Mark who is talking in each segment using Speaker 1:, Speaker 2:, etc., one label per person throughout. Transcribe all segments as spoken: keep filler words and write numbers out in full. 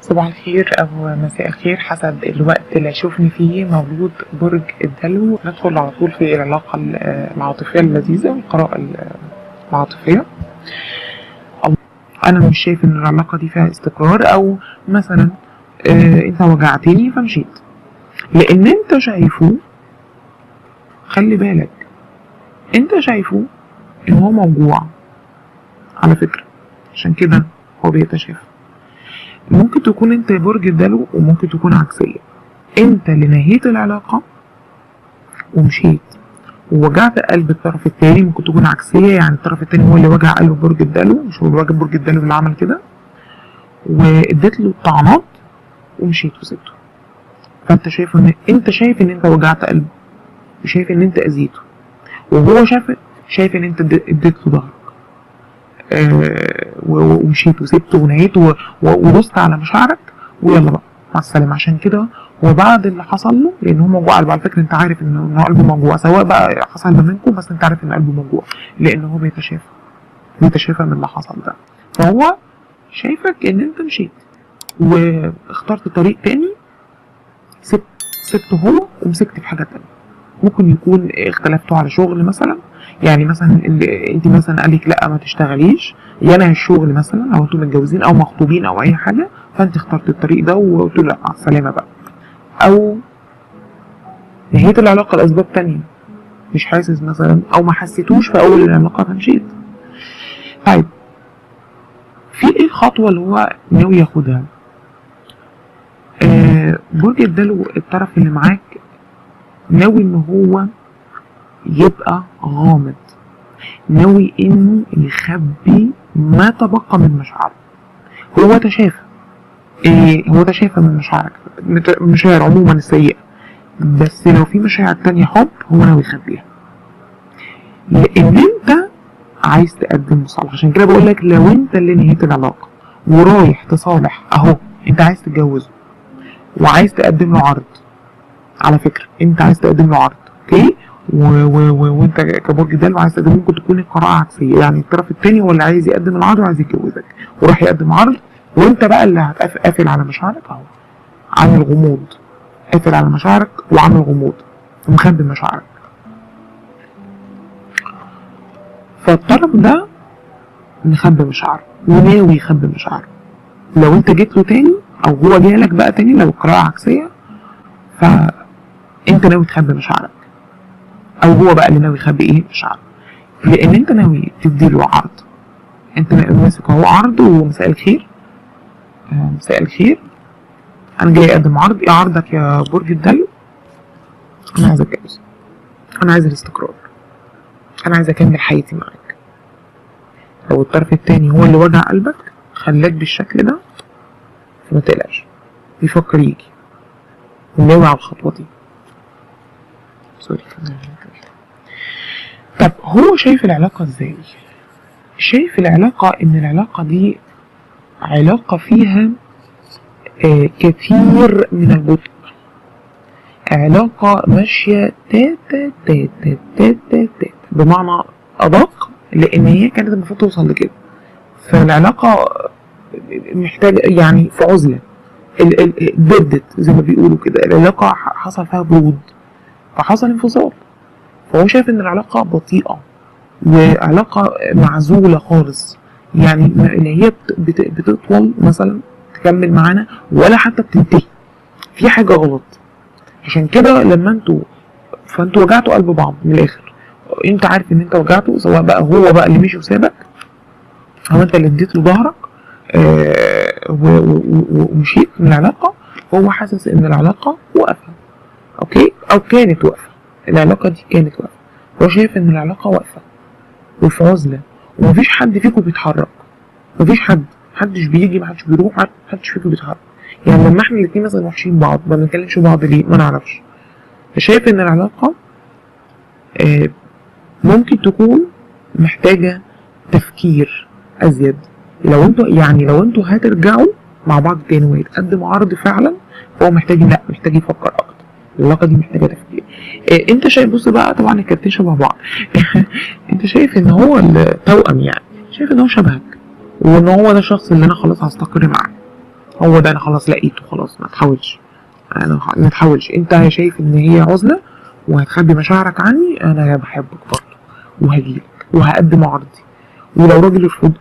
Speaker 1: صباح الخير أو مساء الخير حسب الوقت اللي أشوفني فيه مولود برج الدلو. ندخل على طول في العلاقة العاطفية اللذيذة والقراءة العاطفية. أنا مش شايف إن العلاقة دي فيها استقرار، أو مثلا آه أنت وجعتني فمشيت، لأن أنت شايفه، خلي بالك أنت شايفه إن هو موجوع على فكرة، عشان كده هو بيتشافى. ممكن تكون انت برج الدلو وممكن تكون عكسية، انت اللي نهيت العلاقة ومشيت ووجعت قلب الطرف التاني. ممكن تكون عكسية، يعني الطرف التاني هو اللي وجع قلب برج الدلو، مش هو اللي وجع برج الدلو اللي عمل كده، واديت له الطعنات ومشيت وسبته. فانت شايف ان انت شايف ان انت وجعت قلبه، وشايف ان انت اذيته، وهو شايف شايف ان انت اديت له ظهرك آه ومشيت وسبته ونهيت ودوست على مشاعرك ويلا بقى مع السلامه. عشان كده هو بعد اللي حصل له، لان هو موجوع قلبه على فكره، انت عارف ان هو قلبه موجوع، سواء بقى حصل ده منكم، بس انت عارف ان قلبه موجوع لان هو بيتشافى بيتشافى من اللي حصل ده. فهو شايفك ان انت مشيت واخترت طريق تاني، سبت سبته هو ومسكت في حاجه تانيه. ممكن يكون اختلفتوا على شغل مثلا، يعني مثلا انت مثلا قالك لا ما تشتغليش، ينهي الشغل مثلا، او انتوا متجوزين او مخطوبين او اي حاجه، فانت اخترت الطريق ده وقلت له لا مع السلامه بقى، او نهيت العلاقه لاسباب تانية مش حاسس مثلا، او ما حسيتوش في اول العلاقه فمشيت. طيب في ايه الخطوه اللي هو ناوي ياخدها؟ آه برج الدلو الطرف اللي معاك ناوي ان هو يبقى غامض، ناوي انه يخبي ما تبقى من مشاعره. هو تشافى، إيه هو تشافى من مشاعرك، مشاعر عموما السيئة، بس لو في مشاعر تانية حب هو ناوي يخبيها، لان انت عايز تقدم مصالحة. عشان كده بقول لك لو انت اللي نهيت العلاقة ورايح تصالح، اهو انت عايز تتجوزه وعايز تقدم له عرض، على فكرة انت عايز تقدم له عرض، اوكي، وانت كبرج دلو عايز تقدم، ممكن تكون القراءة عكسية، يعني الطرف التاني هو اللي عايز يقدم العرض وعايز يتجوزك وراح يقدم عرض، وانت بقى اللي هتقفل على مشاعرك، اهو عامل غموض، قافل على مشاعرك وعامل غموض ومخبي مشاعرك. فالطرف ده مخبي مشاعره وناوي يخبي مشاعره. لو انت جيت له تاني او هو جالك بقى تاني، لو القراءة عكسية فانت ناوي تخبي مشاعرك، او هو بقى اللي ناوي يخبي ايه مشاعره، لان انت ناوي تديله عرض. انت ماسك اهو عرض، ومساء الخير آه مساء الخير انا جاي اقدم عرض. ايه عرضك يا برج الدلو؟ انا عايز اتجوز، انا عايز الاستقرار، انا عايز اكمل حياتي معاك. لو الطرف التاني هو اللي وجع قلبك خلاك بالشكل ده، فما تقلقش، بيفكر يجي وناوي على الخطوه دي. سوري. طب هو شايف العلاقه ازاي؟ شايف العلاقه ان العلاقه دي علاقه فيها آه كثير من البطء، علاقة ماشية تاتا تاتا تاتا تاتا، بمعنى أدق، لأن هي كانت المفروض توصل لكده. فالعلاقة محتاجة يعني في عزلة، بدت زي ما بيقولوا كده، العلاقة حصل فيها برود فحصل انفصال. فهو شايف إن العلاقة بطيئة وعلاقة معزولة خالص، يعني إن هي بتطول مثلا تكمل معانا ولا حتى بتنتهي، في حاجة غلط. عشان كده لما انتوا فانتوا وجعتوا قلب بعض من الاخر، انت عارف ان انت وجعته، سواء بقى هو بقى اللي مشي وسابك او انت اللي اديت له ظهرك آه ومشيت من العلاقه، هو حاسس ان العلاقه واقفه، اوكي، او كانت واقفه، العلاقه دي كانت واقفه، هو شايف ان العلاقه واقفه وفي عزله، ومفيش حد فيكم بيتحرك، مفيش حد، محدش بيجي، محدش بيروح، محدش فيكم بيتحرك. يعني لما احنا الاتنين مثلا وحشين بعض ما بنتكلمش بعض ليه؟ ما نعرفش. شايف ان العلاقة آه ممكن تكون محتاجة تفكير ازيد. لو انتوا يعني لو انتوا هترجعوا مع بعض تاني ويتقدم عرض فعلا، هو محتاج لا محتاج يفكر اكتر، العلاقة دي محتاجة تفكير. آه انت شايف، بص بقى طبعا الكارتين شبه بعض انت شايف ان هو التوأم، يعني شايف ان هو شبهك، وان هو ده الشخص اللي انا خلاص هستقر معاه، هو ده انا خلاص لقيته، خلاص ما تحاولش، انا ما تحاولش، انت شايف ان هي عزله وهتخبي مشاعرك عني، انا بحبك برضه وهجيلك وهقدم عرضي، ولو راجل يرفض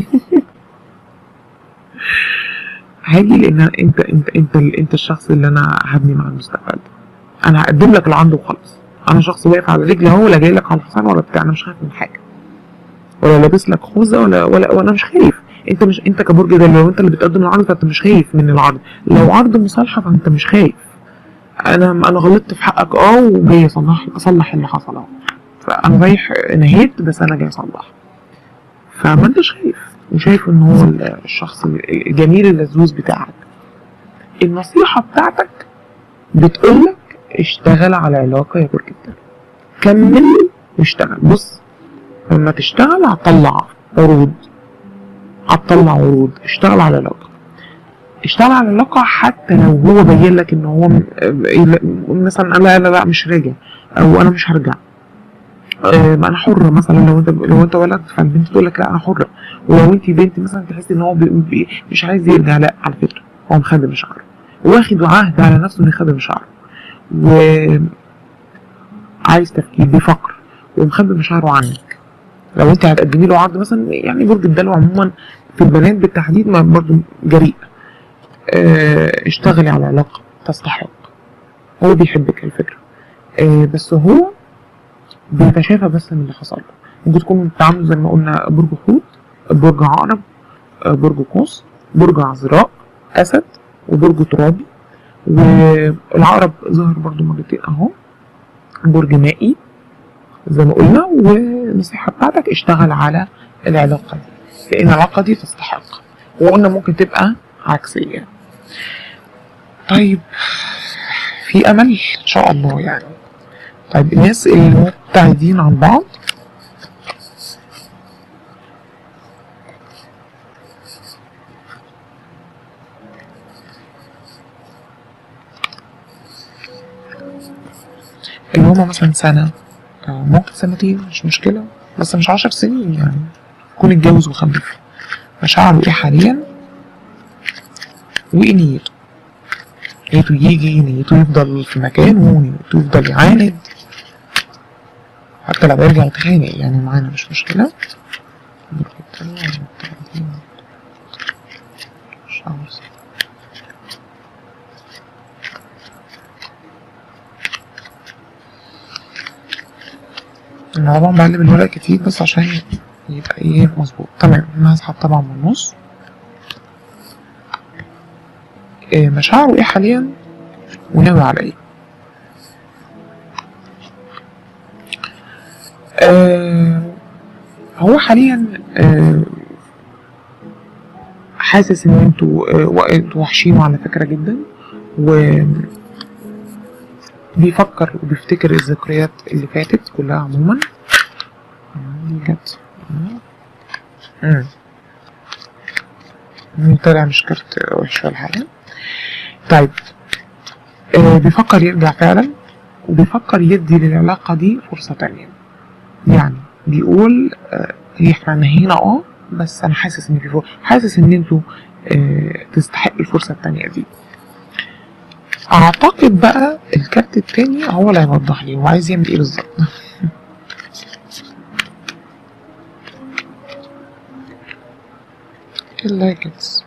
Speaker 1: هاجي، لان انت انت انت انت الشخص اللي انا هبني معاه المستقبل ده. انا هقدم لك العرض وخلاص، انا شخص واقف على رجلي اهو، لا جاي لك على الحصان ولا بتاع، انا مش خايف من حاجه، ولا لابس لك خوذه ولا ولا وانا مش خايف. انت مش انت كبرج ده، لو انت اللي بتقدم العرض فانت مش خايف من العرض، لو عرض مصالحه فانت مش خايف. انا انا غلطت في حقك اه، وجاي اصلح اصلح اللي حصل اهو، فانا رايح نهيت بس انا جاي اصلح، فما انتش خايف وشايف ان هو الشخص الجميل اللذوذ بتاعك. النصيحه بتاعتك بتقولك اشتغل على علاقه يا برج الدلو، كمل واشتغل. بص لما تشتغل هتطلع عروض، هتطلع عروض، اشتغل على علاقه، اشتغل على العلاقه حتى لو هو بين لك ان هو مثلا لا لا لا مش راجع او انا مش هرجع، اه ما انا حره مثلا، لو انت لو انت ولد فالبنت تقول لك لا انا حره، ولو انت بنت مثلا تحس ان هو بي بي مش عايز يرجع، لا على فكره هو مخبي مشاعره، واخد عهد على نفسه انه يخبي مشاعره، وعايز تفكير بيفكر ومخبي مشاعره عنك. لو انت هتقدمي له عرض مثلا، يعني برج الدلو عموما في البنات بالتحديد ما برضه جريء، اه اشتغلي على علاقه تستحق، هو بيحبك الفكره، اه بس هو بيتشافى بس من اللي حصل له. ممكن تكون بتعاملوا زي ما قلنا برج حوت، برج عقرب، اه برج قوس، برج عذراء، اسد، وبرج ترابي، والعقرب ظهر برضو مرتين اهو، برج مائي زي ما قلنا. والنصيحة بتاعتك اشتغل على العلاقة دي لان العلاقة دي تستحق، وقلنا ممكن تبقى عكسية. طيب في امل ان شاء الله يعني. طيب الناس اللي مبتعدين عن بعض، اللي هما مثلا سنة ممكن سنتين مش مشكلة، بس مش عشر سنين يعني، يكون اتجوز وخلف، مشاعره ايه حاليا وايه نيته، نيته يجي، نيته يفضل في مكانه، نيته يفضل يعاند حتى لو يرجع يتخانق يعني معانا مش مشكلة. انا طبعا بقلب الورق كتير بس عشان يبقى ايه مظبوط. تمام انا هسحب طبعا من النص. إيه مشاعره ايه حاليا وناوي على ايه؟ آه هو حاليا آه حاسس ان انتوا آه انتوا وحشينه على فكرة جدا، و بيفكر وبيفتكر الذكريات اللي فاتت كلها عموما. جت امم طلع مش كارت وحش ولا حاجة. طيب آه بيفكر يرجع فعلا، وبيفكر يدي للعلاقة دي فرصة تانية، يعني بيقول آه احنا نهينا اه بس انا حاسس ان في حاسس ان انتوا آه تستحق الفرصة التانية دي. اعتقد بقى الكارت التاني هو اللي هيوضح لي هو عايز يعمل ايه بالظبط. اللايكتس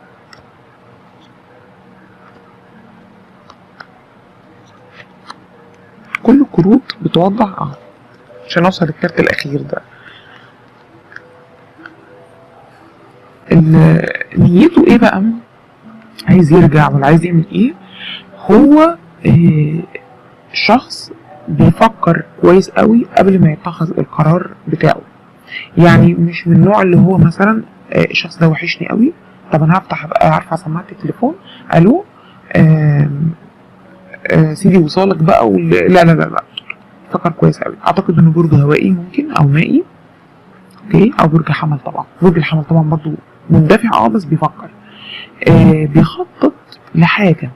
Speaker 1: كل الكروت بتوضح اه عشان اوصل للكارت الاخير ده. نيته ايه بقى؟ عايز يرجع ولا عايز يعمل ايه؟ هو إيه شخص بيفكر كويس قوي قبل ما يتخذ القرار بتاعه، يعني مش من النوع اللي هو مثلا إيه الشخص ده وحشني قوي طب انا هفتح ابقى عارفه سماعه التليفون الو آه آه سيدي وصالك بقى ولا لا لا لا لا فكر كويس قوي. اعتقد انه برج هوائي ممكن او مائي اوكي، او برج حمل. طبعا برج الحمل طبعا برضو مندفع اه بس بيفكر آه بيخطط لحاجه.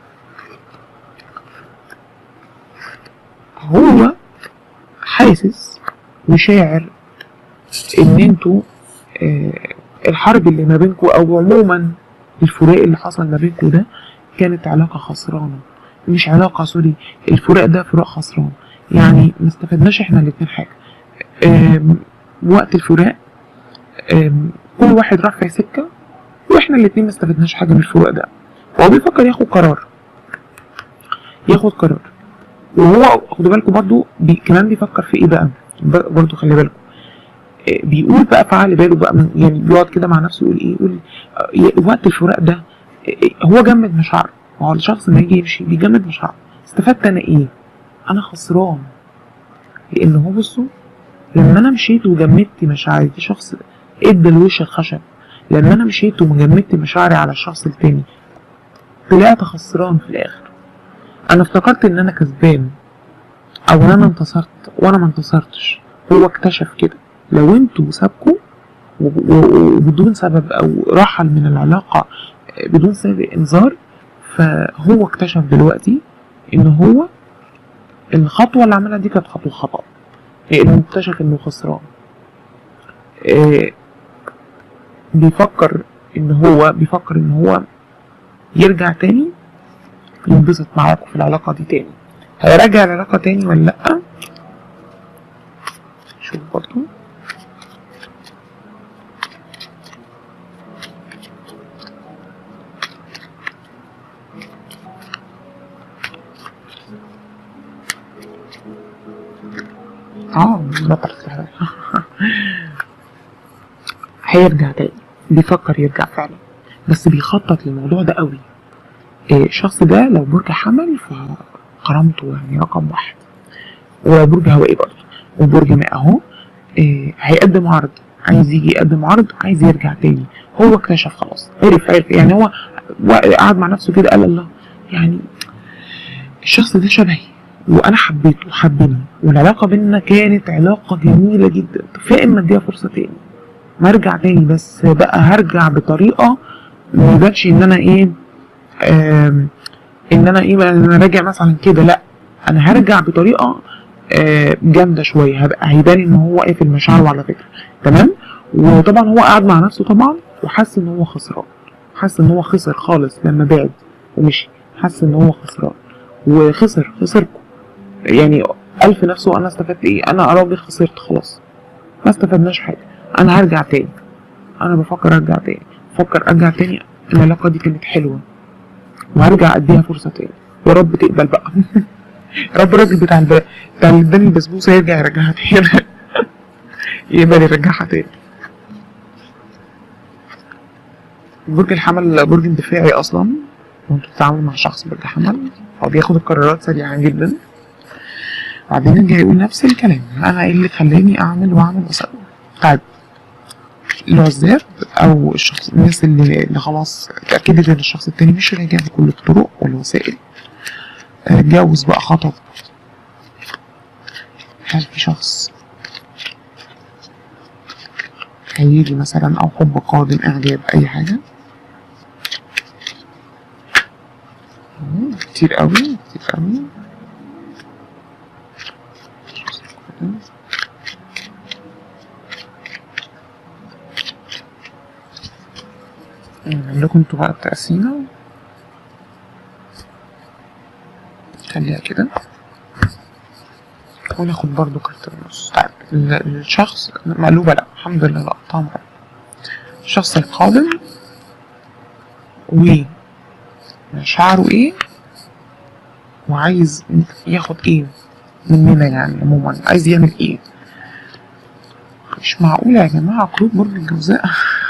Speaker 1: هو حاسس وشاعر ان انتوا آه الحرب اللي ما بينكوا او عموما الفراق اللي حصل ما بينكم ده كانت علاقة خسرانة، مش علاقة سوري الفراق ده فراق خسران، يعني ما استفدناش احنا الاتنين حاجة. وقت الفراق كل واحد راح في سكة واحنا الاتنين ما استفدناش حاجة من الفراق ده. هو بيفكر ياخد قرار ياخد قرار وهو خدوا بالكم برضو بي كمان بيفكر في ايه بقى برضو خلي بالكم، بيقول بقى فعل باله بقى من يعني بيقعد كده مع نفسه يقول ايه يقول وقت الفراق ده هو جمد مشاعره. هو الشخص لما يجي يمشي بيجمد مشاعره، استفدت انا ايه؟ انا خسران، لان هو بصوا لما انا مشيت وجمدت مشاعري دي شخص ادى الوش الخشب، لما انا مشيت وجمدت مشاعري على الشخص التاني طلعت خسران في الاخر. انا افتكرت ان انا كسبان او ان انا انتصرت وانا ما انتصرتش. هو اكتشف كده لو انتوا سابكوا وبدون سبب او رحل من العلاقة بدون سبب انذار، فهو اكتشف دلوقتي ان هو الخطوة اللي عملها دي كانت خطوة خطأ، لانه اكتشف انه خسران. اه بيفكر ان هو بيفكر ان هو يرجع تاني ينبسط معاكم في العلاقة دي تاني. هيرجع العلاقة تاني ولا لأ؟ شوف برضو اه بطل هيرجع تاني، بيفكر يرجع فعلا بس بيخطط للموضوع ده قوي. إيه الشخص ده لو برج حمل فكرامته يعني رقم واحد، ولو برج هوائي برضه وبرج ماء اهو. إيه هيقدم عرض، عايز يجي يقدم عرض، عايز يرجع تاني. هو اكتشف خلاص عرف عرف يعني هو قعد مع نفسه كده قال الله يعني الشخص ده شبهي وانا حبيته وحبنا والعلاقه بينا كانت علاقه جميله جدا، فاما اديها فرصه تاني ما ارجع تاني، بس بقى هرجع بطريقه ما يبانش ان انا ايه ان انا ايه انا راجع مثلا كده، لا انا هرجع بطريقه جامده شويه، هبقى هيبان ان هو قافل مشاعره على فكره تمام. وطبعا هو قعد مع نفسه طبعا وحس ان هو خسران، حس ان هو خسر خالص لما بعد ومشي، حس ان هو خسران وخسر خسركم يعني الف نفسه. انا استفدت ايه؟ انا راجل خسرت خلاص ما استفدناش حاجه، انا هرجع تاني، انا بفكر ارجع تاني بفكر ارجع تاني العلاقه دي كانت حلوه وهرجع اديها فرصه تاني، يا رب تقبل بقى يا رب الراجل بتاع الب... بتاع اللي اداني البسبوسه يرجع يرجعها تاني يقبل يرجعها تاني. برج الحمل برج اندفاعي اصلا، وانتوا بتتعاملوا مع شخص برج حمل هو بياخد القرارات سريعا جدا، بعدين يرجع يقول نفس الكلام انا ايه اللي خلاني اعمل واعمل واسوي. طيب العزاب او الشخص الناس اللي, اللي خلاص اتاكدت ان الشخص التاني مش راجع بكل الطرق والوسائل، اتجوز بقى خطب، هل في شخص هيجي مثلا او حب قادم اعجاب اي حاجه؟ كتير قوي كتير قوي. عندكم انتوا بقى التقسيمة خليها كده وناخد برضو كارت النص. طيب الشخص مقلوبة لا الحمد لله لا طبعا. الشخص القادم ومشاعره ايه وعايز ياخد ايه مننا يعني عموما عايز يعمل ايه. مش معقولة يا جماعة قلوب برج الجوزاء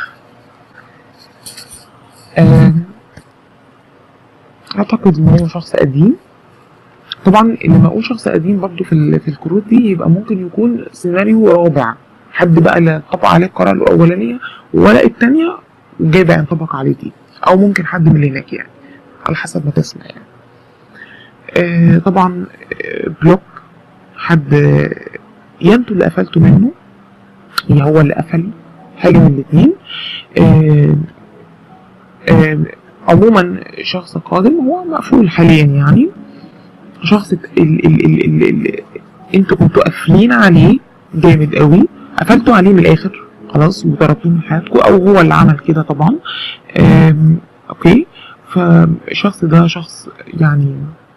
Speaker 1: اعتقد ان هو شخص قديم. طبعا لما اقول شخص قديم برضو في في الكروت دي يبقى ممكن يكون سيناريو رابع، حد بقى لا طبق عليه القرار الاولانيه ولا الثانيه جاي بقى ينطبق عليه دي، او ممكن حد من اللي هناك يعني على حسب ما تسمع يعني. آه طبعا بلوك حد يا انتوا اللي قفلتوا منه يا هو اللي قفل، حاجه من الاثنين. آه آه عموما شخص قادم هو مقفول حاليا يعني، شخص ال ال ال ال ال انتوا كنتوا قافلين عليه جامد قوي، قفلتوا عليه من الاخر خلاص وطردتوه من حياتكم، او هو اللي عمل كده طبعا. اوكي. فالشخص ده شخص يعني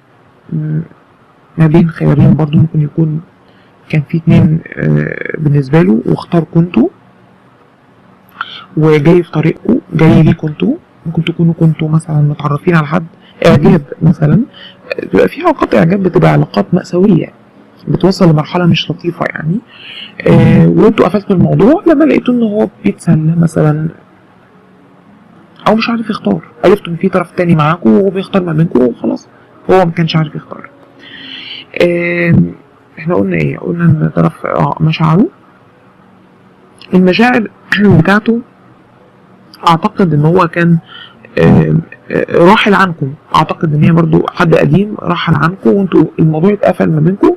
Speaker 1: ما بين خيارين برضو، ممكن يكون كان في اتنين بالنسبة له واختاركوا انتوا وجاي في طريقكم، جاي ليكوا انتوا. ممكن تكونوا كنتوا مثلا متعرفين على حد اعجاب مثلا، بيبقى في علاقات اعجاب بتبقى علاقات مأساوية بتوصل لمرحلة مش لطيفة يعني. آه وانتوا قفلتوا الموضوع لما لقيتوا ان هو بيتسلى مثلا او مش عارف يختار، عرفتوا ان في طرف تاني معاكم وهو بيختار ما بينكم وخلاص هو ما كانش عارف يختار. آه احنا قلنا ايه؟ قلنا ان طرف اه مشاعره، المشاعر بتاعته اعتقد ان هو كان آه آه راحل عنكم، اعتقد ان هي برضو حد قديم راحل عنكم وانتوا الموضوع اتقفل ما بينكم،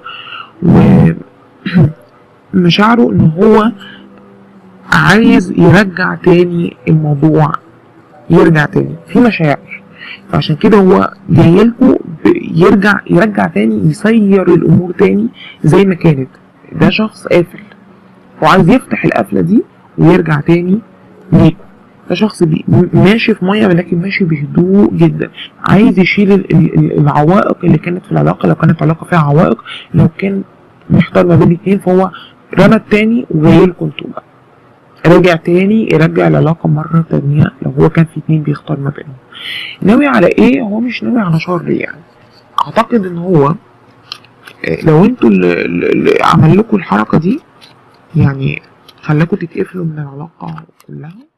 Speaker 1: ومشاعره ان هو عايز يرجع تاني الموضوع، يرجع تاني في مشاعر، فعشان كده هو جايلكوا يرجع يرجع تاني، يسير الامور تاني زي ما كانت. ده شخص قافل وعايز يفتح القفله دي ويرجع تاني ليكوا. ده شخص بي ماشي في ميه ولكن ماشي بهدوء جدا، عايز يشيل العوائق اللي كانت في العلاقه، لو كانت علاقه فيها عوائق، لو كان محتار ما بين الاتنين فهو رمى التاني وجايلكوا انتوا بقى، رجع تاني يرجع العلاقة مرة تانية لو هو كان في اتنين بيختار ما بينهم. ناوي على ايه؟ هو مش ناوي على شر يعني. اعتقد ان هو لو انتوا اللي, اللي عمل لكم الحركة دي يعني خلاكوا تتقفلوا من العلاقة كلها،